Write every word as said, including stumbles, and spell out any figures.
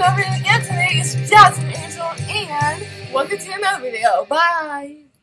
over again today is Jasmine Angel, and welcome to another video. Bye!